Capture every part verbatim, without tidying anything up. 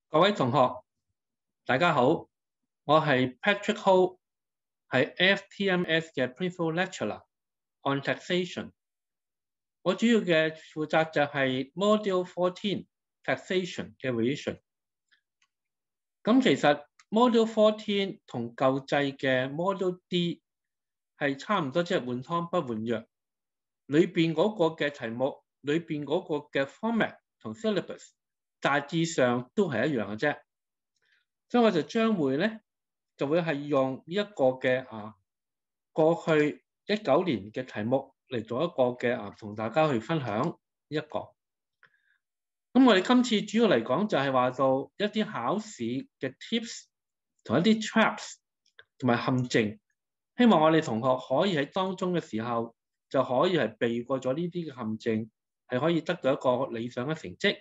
各位同學，大家好，我係 Patrick Ho， 係 F T M S 嘅 Principal Lecturer on Taxation。我主要嘅負責就係 Module fourteen Taxation 嘅 revision。咁其實 Module fourteen 同舊制嘅 Module D 係差唔多，即係換湯不換藥。裏邊嗰個嘅題目，裏邊嗰個嘅 format 同 syllabus 大致上都係一樣嘅啫。所以我就將會咧，就會係用呢一個嘅啊過去一九年嘅題目嚟做一個嘅啊，同大家去分享一個。咁我哋今次主要嚟講就係話到一啲考試嘅 tips 同一啲 traps 同埋陷阱，希望我哋同學可以喺當中嘅時候就可以係避過咗呢啲嘅陷阱，係可以得到一個理想嘅成績。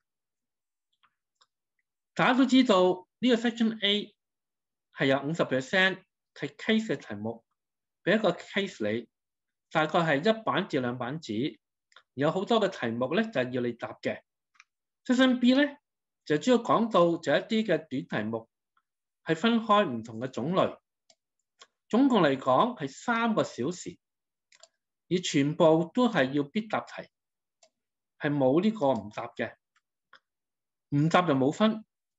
大家都知道呢個 Section A 係有五十 percent 係 case 嘅題目，俾一個 case 你，大概係一版至兩版紙，有好多嘅題目咧就係要你答嘅。Section B 咧就主要講到就一啲嘅短題目，係分開唔同嘅種類，總共嚟講係三個小時，而全部都係要必答題，係冇呢個唔答嘅，唔答就冇分。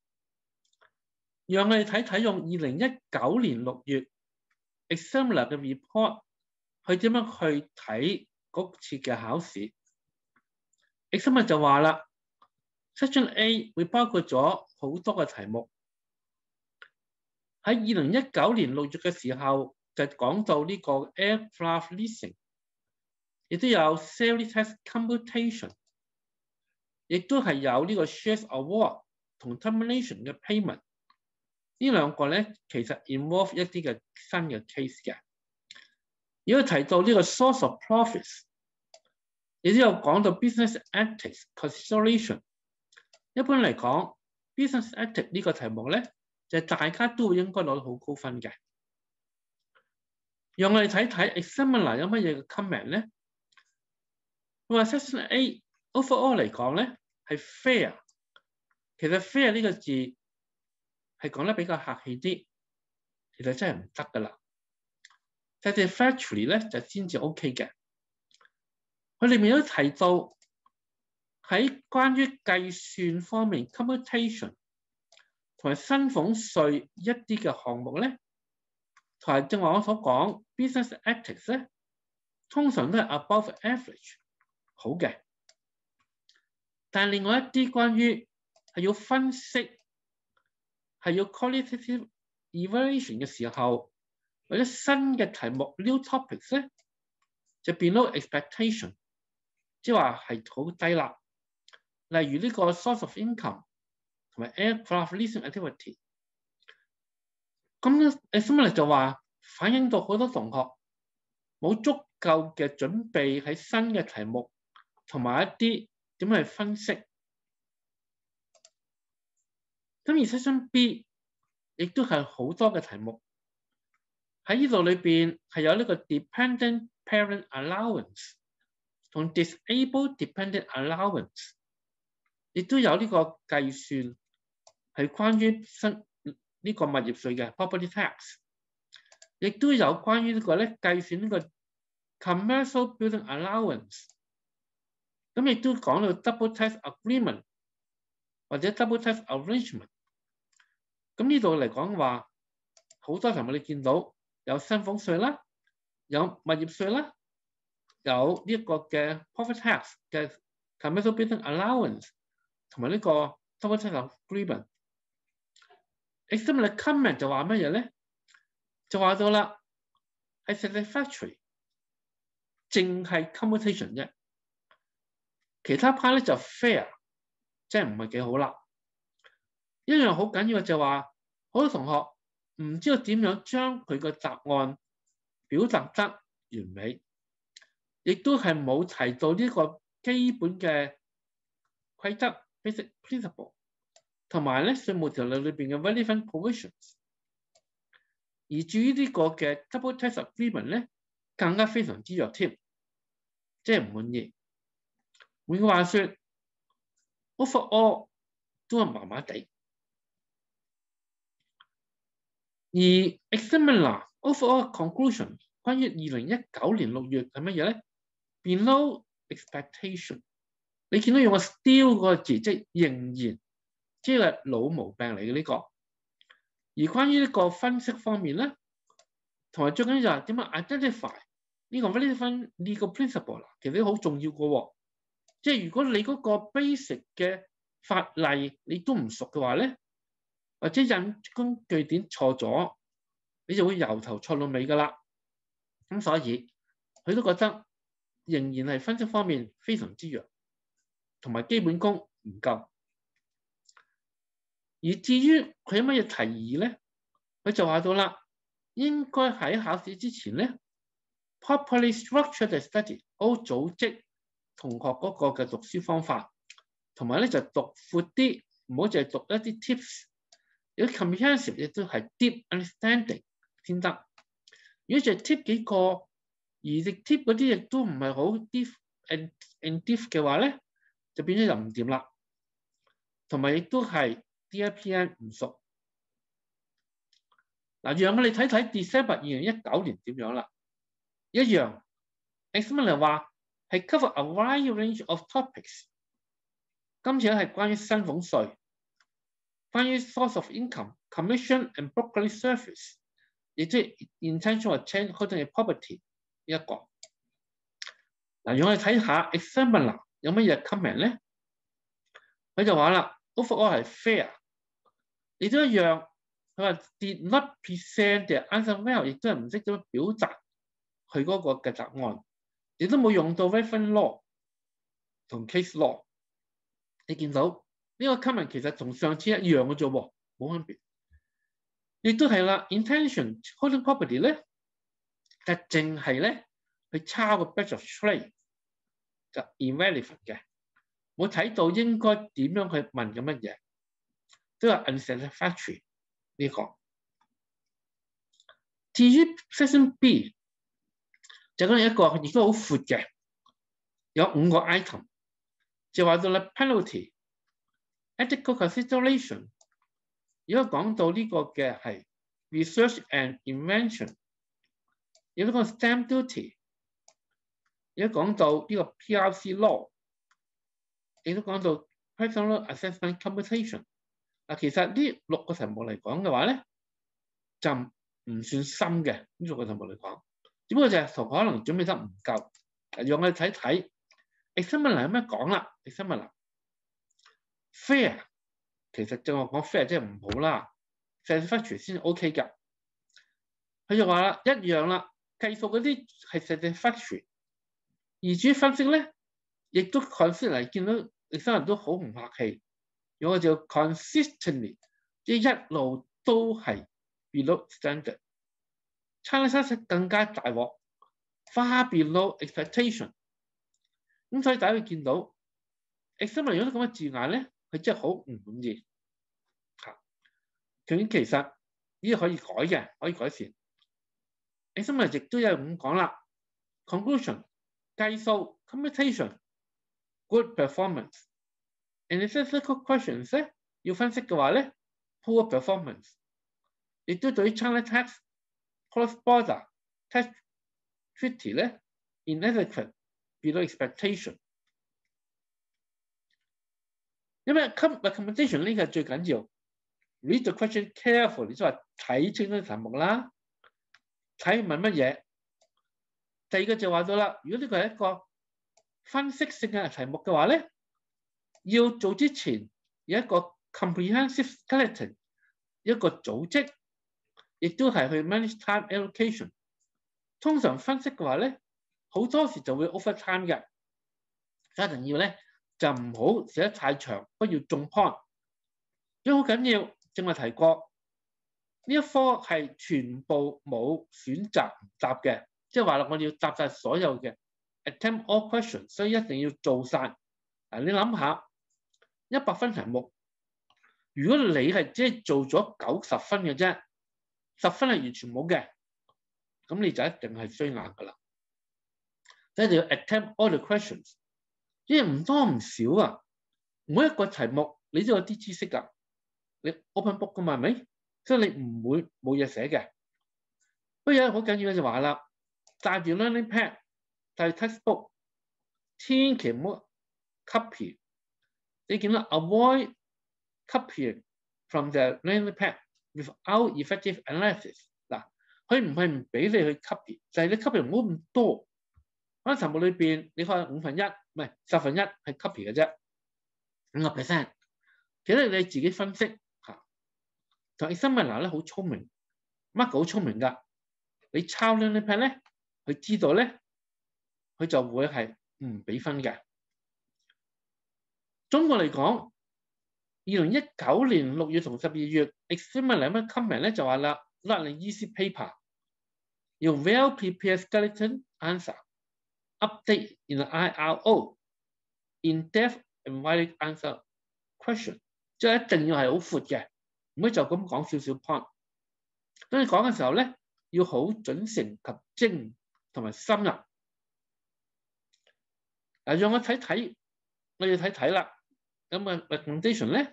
讓我哋睇睇用二零一九年六月 Examiner 嘅 report 去點樣去睇嗰次嘅考試。Examiner 就話啦 ，Section A 會包括咗好多嘅題目。喺二零一九年六月嘅時候就講到呢個 aircraft leasing， 亦都有 sales tax computation， 亦都係有呢個 shares award 同 termination 嘅 payment。呢兩個咧，其實 involve 一啲嘅新嘅 case 嘅。如果提到呢個 source of profits， 亦都有講到 business ethics consideration。一般嚟講 ，business ethics 呢個題目咧，就係大家都會應該攞到好高分嘅。讓我哋睇睇 examiner 有乜嘢嘅 comment 咧。佢話 section A overall 嚟講咧係 fair， 其實 fair 呢個字係講得比較客氣啲，其實真係唔得噶啦。satisfactory 咧就先至 OK 嘅。佢裏面都提到喺關於計算方面 computation 同埋薪俸稅一啲嘅項目咧，同埋正話我所講 business ethics 咧，通常都係 above average 好嘅。但係另外一啲關於係要分析，係要 qualitative evaluation 嘅時候，或者新嘅題目 new topics 咧，就 below expectation， 即係話係好低啦。例如呢個 source of income 同埋 aircraft leasing activity， 咁 examiner 就話反映到好多同學冇足夠嘅準備喺新嘅題目同埋一啲點樣去分析。咁而 section B 亦都係好多嘅題目喺呢度裏邊係有呢個 dependent parent allowance 同 disabled dependent allowance， 亦都有呢個計算係關於新呢個物業稅嘅 property tax， 亦都有關於呢個咧計算呢個 commercial building allowance， 咁亦都講到 double tax agreement 或者 double tax arrangement。咁呢度嚟講話，好多題目你見到有薪俸稅啦，有物業稅啦，有呢一個嘅 profit tax 嘅 commercial building allowance， 同埋呢個 double tax agreement。examiner comment 就話乜嘢咧？就話到啦，係 satisfactory， 淨係 computation 啫，其他 part 咧就 fair， 即係唔係幾好啦。一樣好緊要嘅就係話，好多同學唔知道點樣將佢個答案表達得完美，亦都係冇提到呢個基本嘅規則 basic principle， 同埋咧稅務條例裏邊嘅 relevant provisions。而至於呢個嘅 double tax agreement 咧，更加非常之弱添，即係唔滿意。換句話說 ，overall 都係麻麻地。 而 examiner overall conclusion 關於二零一九年六月係乜嘢咧 ？Below expectation， 你見到用個 still 嗰個字，即係仍然，即係老毛病嚟嘅呢個。而關於呢個分析方面咧，同埋最緊要就係點樣 identify 呢個 relevant legal principle 啦，其實都好重要嘅喎。即係如果你嗰個 basic 嘅法例你都唔熟嘅話咧，或者引工據典錯咗，你就會由頭錯到尾㗎啦。咁所以佢都覺得仍然係分析方面非常之弱，同埋基本功唔夠。而至於佢有乜嘢提議咧，佢就話到啦，應該喺考試之前咧 ，properly structure the study， 好組織同學嗰個嘅讀書方法，同埋咧就讀闊啲，唔好淨係讀一啲 tips。如果 comprehensive 亦都係 deep understanding 先得。如果就係 tip 幾個，而啲 tip 嗰啲亦都唔係好 deep and and deep 嘅話咧，就變咗就唔掂啦。同埋亦都係 D I P N 唔熟。嗱，讓我哋睇睇 December 二零一九年點樣啦。一樣 examiner 話係 cover a wide range of topics。今次咧係關於薪俸稅。關於 source of income、commission and brokerage service， 亦即係 intentional change holding property 呢一個。嗱，讓我哋睇下 examiner 有乜嘢 comment 咧？佢就話啦 ，overall 係 fair， 亦都一樣。佢話 did not present the answer well， 亦都係唔識點表達佢嗰個嘅答案，亦都冇用到 reference law 同 case law。你見到？呢個 comment 其實同上次一樣嘅啫喎，冇分別。亦都係啦 ，intention holding property 咧，但係淨係咧去抄個 batch of trade 就 irrelevant 嘅，冇睇到應該點樣去問緊乜嘢，都係 unsatisfactory 呢個。至於 section B 就講一個亦都好闊嘅，有五個 item， 就話到啦 penalty。Ethical consideration， 如果講到呢個嘅係 research and invention， 如果講 stamp duty， 如果講到呢個 P R C law， 亦都講到 personal assessment computation。嗱，其實呢六個題目嚟講嘅話咧，就唔算深嘅呢六個題目嚟講，只不過就係同學可能準備得唔夠。讓我哋睇睇 examiner 有咩講啦 examiner。fair 其實正我講 fair 即係唔好啦 ，satisfactory 先 OK 㗎。佢就話啦，一樣啦，計數嗰啲係 satisfactory， 而至於分析咧，亦都 consistently 見到你新人都好唔客氣，用我就 consistently 即係一路都係 below standard， 差啲失更加大鑊 ，far below expectation。咁所以大家會見到 examiner 有啲咁嘅字眼咧。佢真係好唔滿意嚇，佢其實呢個可以改嘅，可以改善。examiner 亦都有咁講啦 ，conclusion 計數 computation good performance，analytical questions 咧要分析嘅話咧 poor performance， 亦都對於 China tax cross border tax treaty 咧 inadequate below expectation。因為 recommendation 呢個係最緊要 ，read the question carefully， 即係話睇清楚題目啦，睇問乜嘢。第二個就話到啦，如果呢個係一個分析性嘅題目嘅話咧，要做之前有一個 comprehensive skeleton， 一個組織，亦都係去 manage time allocation。通常分析嘅話咧，好多時就會 overtime 嘅，一定要咧。就唔好寫得太長，不要中 point。因為好緊要，正話提過呢一科係全部冇選擇唔答嘅，即係話啦，我哋要答晒所有嘅 attempt all questions， 所以一定要做晒。嗱，你諗下一百分題目，如果你係只係做咗九十分嘅啫，十分係完全冇嘅，咁你就一定係衰硬㗎啦。所以你要 attempt all the questions。因為唔多唔少啊，每一個題目你都有啲知識㗎，你 open book 㗎嘛，係咪？ 所以你唔會冇嘢寫嘅。不過有好緊要嘅就話啦，帶住 learning pad 帶住 textbook， 千祈唔好 copy。你見到 avoid copying from the learning pad without effective analysis。嗱，佢唔係唔俾你去 copy， 就係你 copy 唔好咁多。可能題目裏邊你可能五分一唔係十分一係 copy 嘅啫，五個 percent。其實你自己分析嚇。同 examiner 咧好聰明 ，Mark 好聰明㗎。你抄 learning pad 咧，佢知道咧，佢就會係唔俾分嘅。中國嚟講，二零一九年六月同十二月 ，examiner 乜 comment 咧就話啦 ，not an easy paper， 用 well prepared skeleton answer。Update in the I R O in-depth and wide answer question， 即係一定要係好闊嘅，唔可以就咁講少少 point。當你講嘅時候咧，要好準繩及精同埋深入。嗱，讓我睇睇，我要睇睇啦。咁嘅 recommendation 咧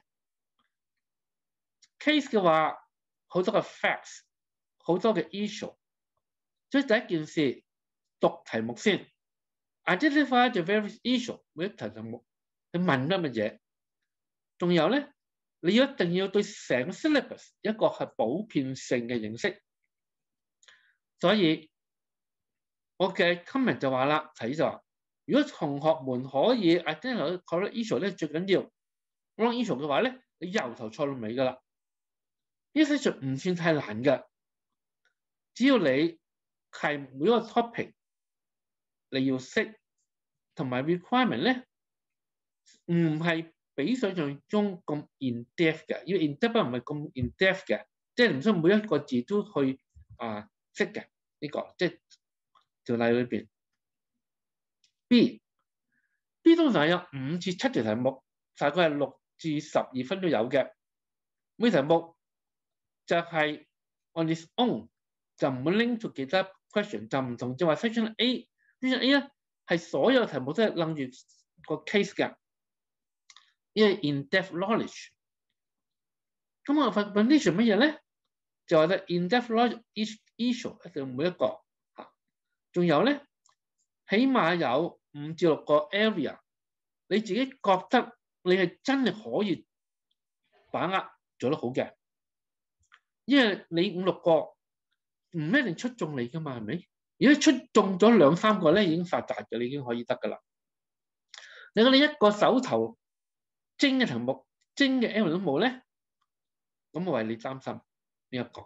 ，case 嘅話好多嘅 facts， 好多嘅 issue。所以第一件事讀題目先。Identify the various issue， 每一題題目你問乜乜嘢，仲有咧，你一定要對成個 syllabus 一個係普遍性嘅認識。所以我嘅 comment 就話啦，睇就話，如果同學們可以 identify correct issue 咧，最緊要 wrong issue 嘅話咧，你由頭錯到尾噶啦。呢啲 issue 唔算太難嘅，只要你係每一個 topic。你要識同埋 requirement 咧，唔係比想象中咁 in depth 嘅，要 in depth 唔係咁 in depth 嘅，即係唔需要每一個字都去啊識嘅呢個，即係條例裏邊。B B 通常有五至七條題目，大概係六至十二分都有嘅。每題目就係 on its own， 就唔會 link to 其他 question， 就唔同即係話 section A。section A 咧係所有題目都係楞住個 case 嘅，因為 in-depth knowledge。咁我 foundation 乜嘢咧？就話咧 in-depth knowledge each issue 一定每一個嚇，仲有咧，起碼有五至六個 area， 你自己覺得你係真係可以把握做得好嘅，因為你五六個唔一定出中你㗎嘛，係咪？如果出中咗兩三個咧，已經發達嘅，你已經可以得㗎啦。如果你一個手頭精嘅題目、精嘅 area 都冇咧，咁我為你擔心呢一個。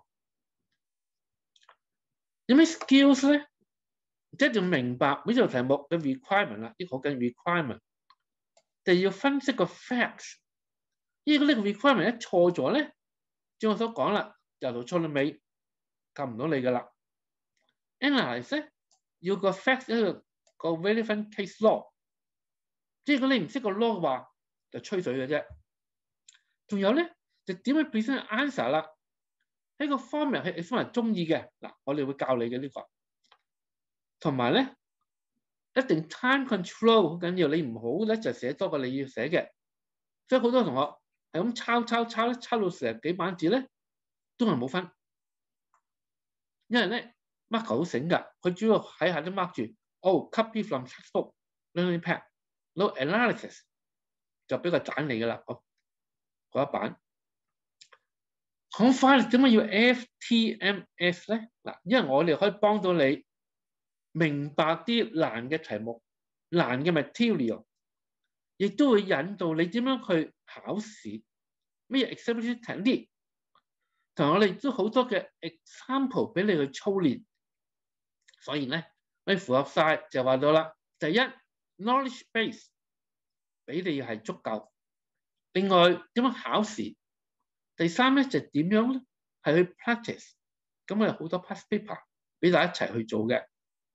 有咩 skills 咧？即係要明白每條題目嘅 requirement 啦，呢個好緊 requirement。就要分析個 facts。如果呢個 requirement 一錯咗咧，正如我所講啦，由頭錯到尾，救唔到你㗎啦。Analyze 咧，要個 facts 一個個 relevant case law， 即係如果你唔識個 law 嘅話，就吹水嘅啫。仲有咧，就點去 present answer 啦？喺個 format 係 examiner 中意嘅，嗱，我哋會教你嘅呢個。同埋咧，一定 time control 好緊要，你唔好咧就寫多過你要寫嘅。所以好多同學係咁抄抄抄咧，抄到成幾版紙咧，都係冇分，因為咧。Mark 好醒㗎，佢主要喺下都 mark 住，哦 copy from textbook learning pad no analysis 就俾個盞你㗎啦，哦嗰一版。好快點解要 F T M S 咧？嗱，因為我哋可以幫到你明白啲難嘅題目、難嘅 material， 亦都會引導你點樣去考試，咩 examination technique， 同我哋都好多嘅 example 俾你去操練。所以咧，你符合晒就話到啦。第一 knowledge base 俾你係足夠。另外點樣考試？第三咧就點樣咧係去 practice。咁我有好多 past paper 俾大家一齊去做嘅。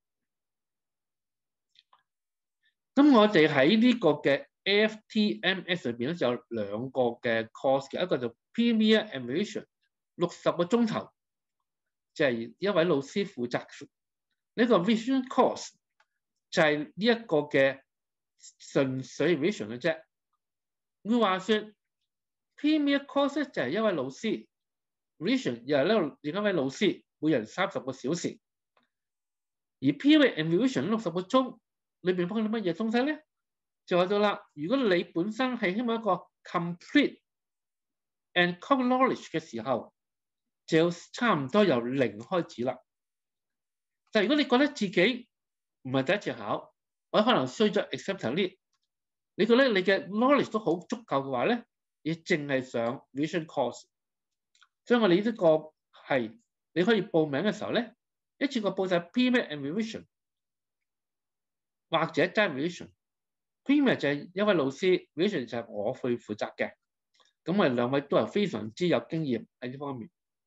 咁我哋喺呢個嘅 F T M S 裏邊咧就有兩個嘅 course 嘅，一個就 Premier Evaluation 六十個鐘頭，就係一位老師負責。呢個 vision course 就係呢一個嘅純粹 vision 嘅啫。佢話說 Premier course 就係一位老師 revision 又係呢另一位老師，每人三十個小時。而 peer and revision 六十個鐘裏邊包括啲乜嘢東西咧？就話到啦，如果你本身係希望一個 complete and common knowledge 嘅時候，就差唔多由零開始啦。但係如果你覺得自己唔係第一次考，或者可能衰咗 acceptance， 你覺得你嘅 knowledge 都好足夠嘅話咧，你淨係上 revision course。所以我哋呢個係你可以報名嘅時候咧，一次過報晒 P-Med and revision， 或者齋 revision。P-Med 就係一位老師 ，revision 就係我去負責嘅。咁我哋兩位都係非常之有經驗喺呢方面。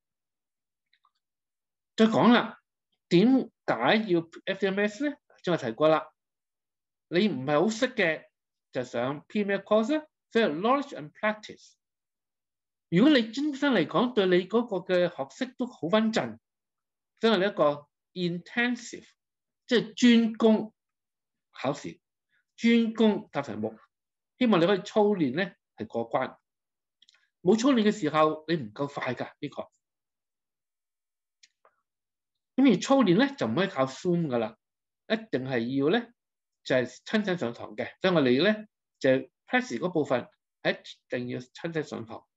再講啦，點解要 F T M S 咧？正話提過啦，你唔係好識嘅就上 P-Med course， 所以 knowledge and practice。如果你真身嚟講，對你嗰個嘅學識都好穩陣，所以你一個 intensive， 即係專攻考試、專攻答題目，希望你可以操練咧係過關。冇操練嘅時候，你唔夠快㗎呢個。咁而操練咧就唔可以靠 Zoom 㗎啦，一定係要咧就係、是、親身上堂嘅。所以我哋咧就 practice 嗰部分一定要親身上堂。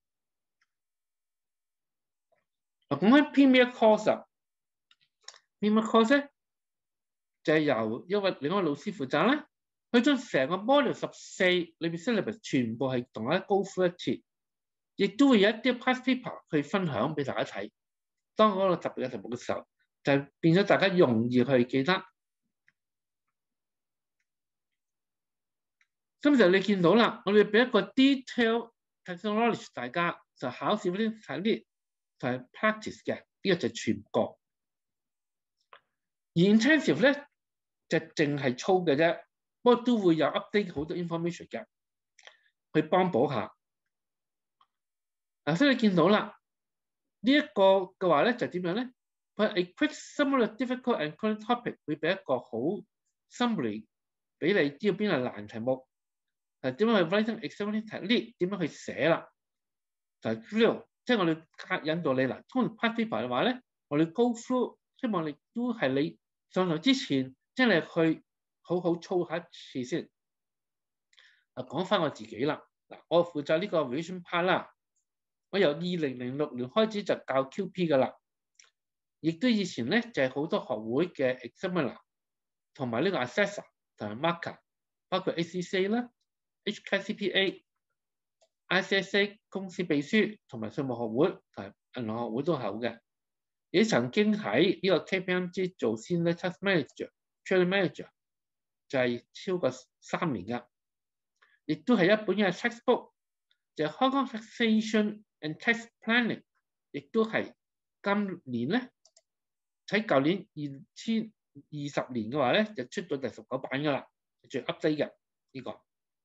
嗱，講緊 P-Med course 啊 ，P-Med course 咧就係由一位另一位老師負責啦。佢將成個 module 十四裏邊 syllabus 全部係同大家 go through 一次，亦都會有一啲 past paper 去分享俾大家睇。當嗰個特別嘅題目嘅時候，就變咗大家容易去記得。咁就你見到啦，我哋俾一個 detail technology 大家就考試嗰啲睇啲。就係 practice 嘅，呢個就係全個。而 intensive 咧就淨係操嘅啫，不過都會有 update 好多 information 嘅，去幫補下。嗱，所以你見到啦，呢一個嘅話咧就點樣咧？佢 a quick summary of difficult and common topic 會俾一個好 summary 俾你知道邊係難題目，係點樣去 writing exam technique 點樣去寫啦，就係 drill。即係我哋引導你嗱，通常 past paper 嘅話咧，我哋 go through， 希望你都係你上堂之前，即係你去好好操下一次先。啊，講翻我自己啦，嗱，我負責呢個 revision part 啦，我由二零零六年開始就教 Q P 噶啦，亦都以前咧就係、是、好多學會嘅 examiner 同埋呢個 assessor 同埋 marker， 包括 A C C A 啦、H K I C P A。I C S A 公司秘書同埋稅務學會同埋銀行學會都有嘅，亦曾經喺呢個 K P M G 做 Senior Tax Manager、Training Manager， 就係超過三年㗎。亦都係一本嘅 textbook， 就係 Hong Kong Taxation and Tax Planning， 亦都係今年咧喺舊年二千二十年嘅話咧就出到第十九版㗎啦，最 update 嘅呢個。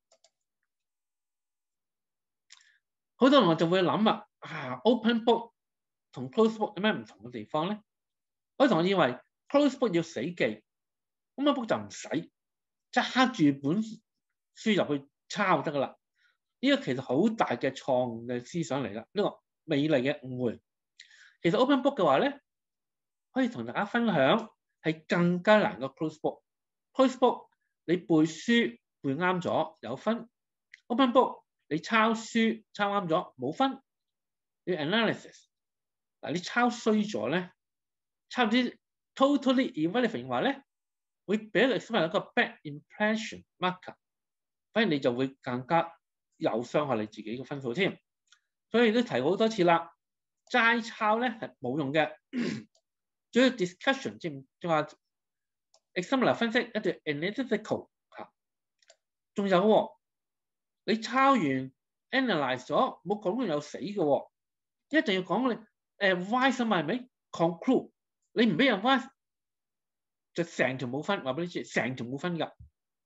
好多同學就會諗啊，啊 open book 同 close book 有咩唔同嘅地方咧？我同學以為 close book 要死記 ，open book 就唔使揸住本書入去抄得噶啦。呢、這個其實好大嘅錯誤嘅思想嚟啦，呢、這個美麗嘅誤會。其實 open book 嘅話咧，可以同大家分享係更加難嘅 close book。close book 你背書背啱咗有分 ，open book。你抄書抄啱咗冇分，你 analysis 嗱，你抄衰咗咧，抄啲 totally irrelevant 話咧，會俾你成為一個 bad impression marker， 反而你就會更加有傷害你自己嘅分數添。所以都提好多次啦，齋抄咧係冇用嘅，主要 discussion 即係話 examiner 分析一啲 analytical 嚇，仲有喎、哦。你抄完 analyze 咗，冇講到有死嘅喎、哦，一定要講你誒 why 啊嘛係咪 conclude？ 你唔俾人 why 就成條冇分，話俾你知，成條冇分㗎。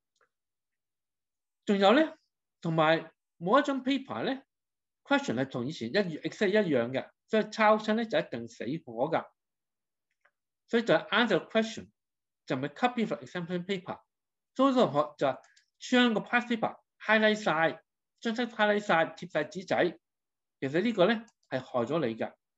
仲有咧，同埋冇一張 paper 咧 ，question 係同以前一 exact 一樣嘅，所以抄親咧就一定死火㗎。所以就 answer question 就唔係 copy from example paper。所以同學就將個 past paper highlight 晒，將張 highlight 晒，貼晒紙仔，其實呢個咧係害咗你㗎。呢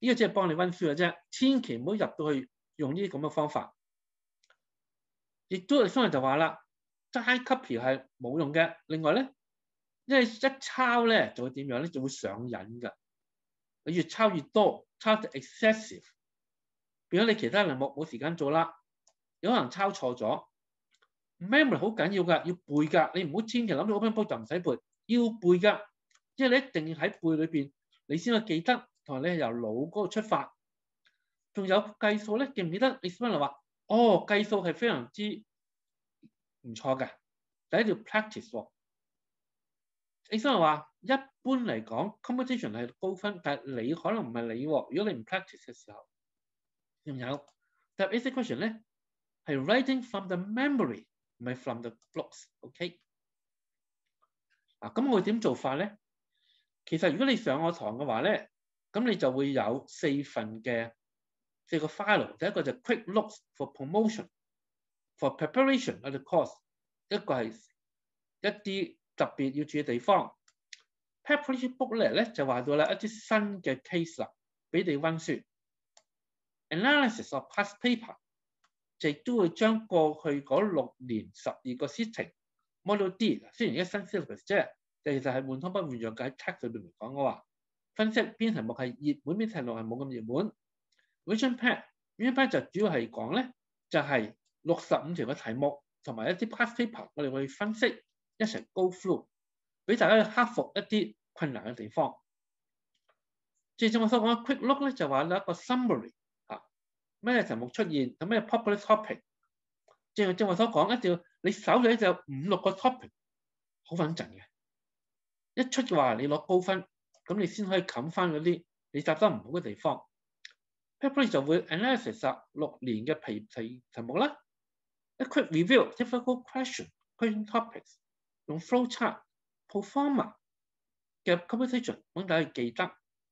呢、這個只係幫你温書嘅啫，千祈唔好入到去用呢啲咁嘅方法。亦都有啲人就話啦，齋 copy 係冇用嘅。另外咧，因為一抄咧就會點樣咧，就會上癮㗎。你越抄越多，抄得 excessive， 變咗你其他題目冇時間做啦，有可能抄錯咗。memory 好緊要㗎，要背㗎。你唔好千祈諗住 open book 就唔使背，要背㗎。即係你一定要喺背裏邊，你先可以記得，同埋你係由腦嗰度出發。仲有計數咧，記唔記得？你先嚟話，哦，計數係非常之唔錯嘅。第一條 practice 喎。你先嚟話，一般嚟講 competition 係高分，但係你可能唔係你喎。如果你唔 practice 嘅時候，仲有答 essay question 咧，係 writing from the memory， 唔係 from the books。OK？ 嗱，咁我會點做法咧？其實如果你上我堂嘅話咧，咁你就會有四份嘅四個 file。第一個就 quick looks for promotion，for preparation of the course。一個係一啲特別要注意嘅地方。preparation booklet 咧就話到啦，一啲新嘅 case 啦，俾你温書。analysis of past paper 就亦都會將過去嗰六年十二個 sitting。model D 雖然而家新 syllabus 啫。其實係換湯不換藥嘅，喺 text 裏邊嚟講嘅話，分析邊題目係熱門，邊題目係冇咁熱門。Vision pack，Vision pack 就主要係講咧，就係六十五條嘅題目同埋一啲 past paper， 我哋會分析一齊 go through， 俾大家去克服一啲困難嘅地方。正正我所講嘅 quick look 咧，就話有一個 summary 嚇，咩題目出現，有咩 popular topic。正正我所講，一定要你手裏就有五六個 topic， 好穩陣嘅。一出嘅話，你攞高分，咁你先可以冚翻嗰啲你答得唔好嘅地方。Paper 就會 analysis 六年嘅題題題目啦。一 quick review difficult question question topics， 用 flow chart、performer 嘅 composition 等大家記得。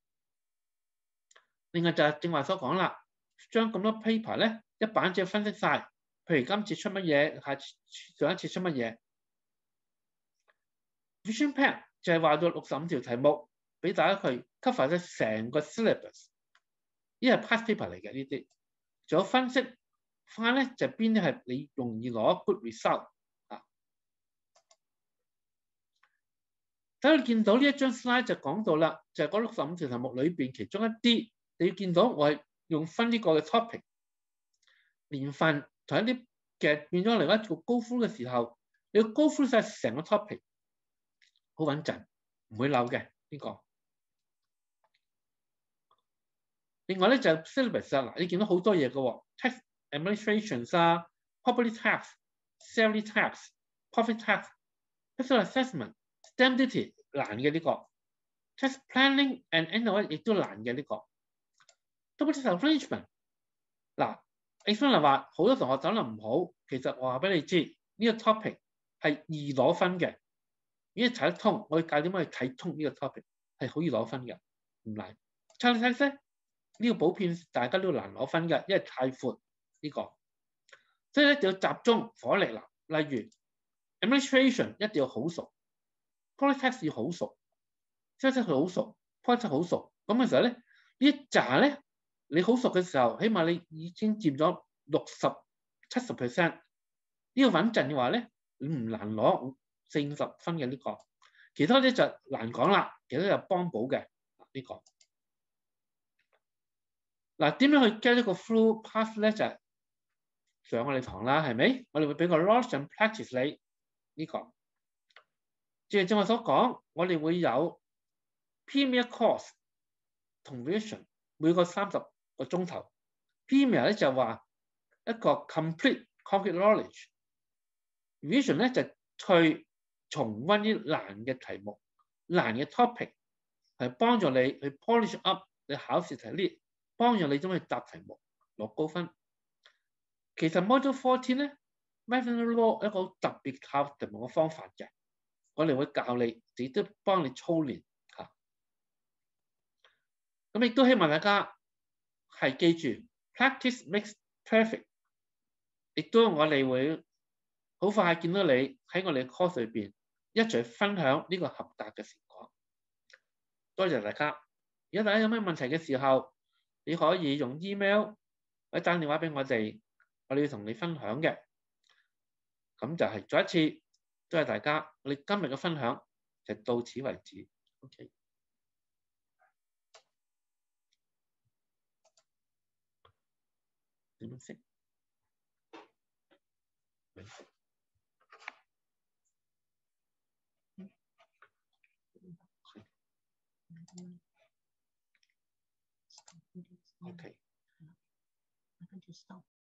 另外就係正話所講啦，將咁多 paper 咧一版紙分析晒，譬如今次出乜嘢，下上一次出乜嘢。Vision pack 就係話到六十五條題目，俾大家去 cover 咗成個 syllabus， 呢係 past paper 嚟嘅呢啲。仲有分析翻咧，就邊啲係你容易攞 good result 啊？等你見到呢一張 slide 就講到啦，就係嗰六十五條題目裏邊其中一啲，你要見到我係用分呢個嘅 topic 年份同一啲嘅變咗嚟一個 go through 嘅時候，你要 go through 晒成個 topic。好穩陣，唔會漏嘅呢個。另外咧就 syllabus 啊，嗱你見到好多嘢嘅喎 ，tax administrations 啊 ，property tax、salary tax、profit tax、personal assessment、stamp duty 難嘅呢個 ，tax planning and annual 亦都難嘅呢個。double tax arrangement 嗱 ，examiner 話好多同學走得唔好，其實我話俾你知，呢、這個 topic 係易攞分嘅。如果睇得通，我哋教點樣去睇通呢個 topic 係好易攞分嘅，唔難。Charlie tax 咧呢個普遍大家都難攞分嘅，因為太闊呢、這個，所以咧就要集中火力啦。例如 administration 一定要好熟 ，property tax 要好熟 ，sales tax 好熟 ，profit tax 好熟。咁嘅時候咧，呢一紮咧你好熟嘅時候，起碼你已經佔咗六十七十 percent。呢個穩陣嘅話咧，你唔難攞四五十分嘅呢、這個，其他啲就難講啦。其他就幫補嘅呢個。嗱，點樣去 get 一個 flow path 咧？就係、是、上我哋堂啦，係咪？我哋會俾個 loss and practice 你呢、這個。正如正我所講，我哋會有 premier course 同 revision 每個三十個鐘頭。premier 咧就話一個 complete concrete knowledge，revision 咧就去重溫啲難嘅題目、難嘅 topic， 係幫助你去 polish up 你考試題呢，幫助你點去答題目攞高分。其實 Module fourteen 咧 ，Mathematical Law 一個好特別考題目嘅方法嘅，我哋會教你，亦都幫你操練嚇。咁亦都希望大家係記住 practice makes perfect， 亦都我哋會好快見到你喺我哋嘅 course 裏邊一齊分享呢個合格嘅成果。多謝大家。如果大家有咩問題嘅時候， 你可以用 email 或者打電話俾我哋，我哋要同你分享嘅。咁就係再一次多謝大家，我哋今日嘅分享就到此為止。OK。點樣先？OK。